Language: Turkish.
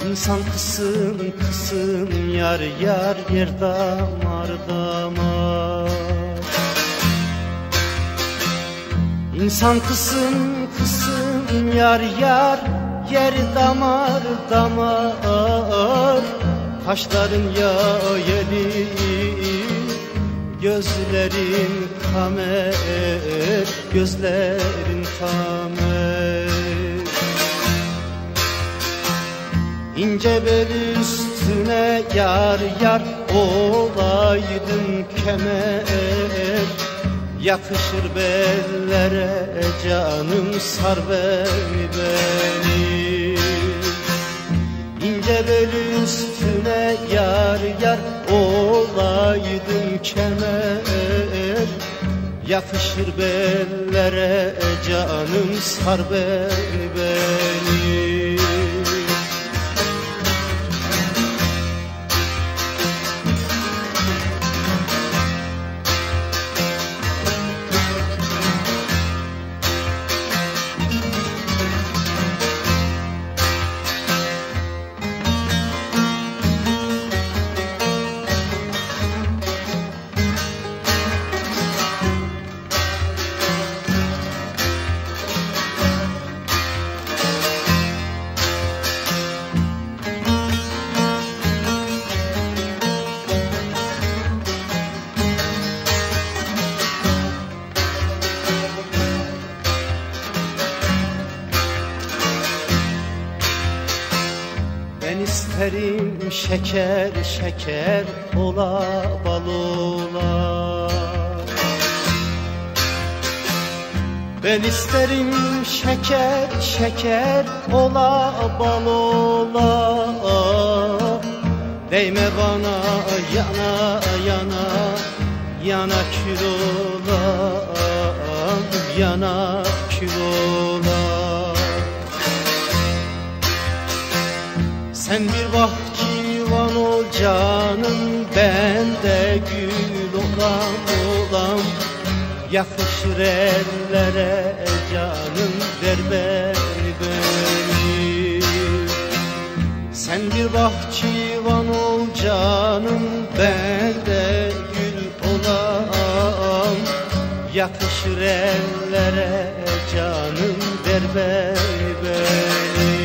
İnsan kısım kısım yar yar yer damar damar. İnsan kısım kısım yar yar yer damar damar. Kaşların yayeli, gözlerin kamer, gözlerin kamer. İnce bel üstüne yar yar olaydım kemer. Yakışır bellere canım sar beni. İnce bel üstüne yar yar olaydım kemer. Yakışır bellere canım sar beni. Ben isterim şeker şeker ola bal ola. Ben isterim şeker şeker ola bal ola. Değme bana yana yana yana kül ola, yana kül ola. Sen bir bahçıvan ol canım, ben de gül olam olam. Yakışır ellere canım, ver beni. Sen bir bahçıvan ol canım, ben de gül olam. Yakışır ellere canım, ver beni.